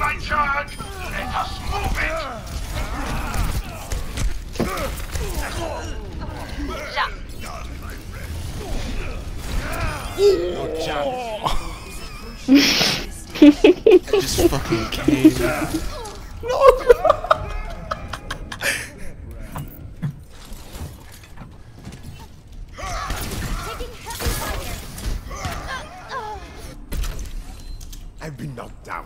my charge! Let us move it! Just fucking came. No! I've been knocked down.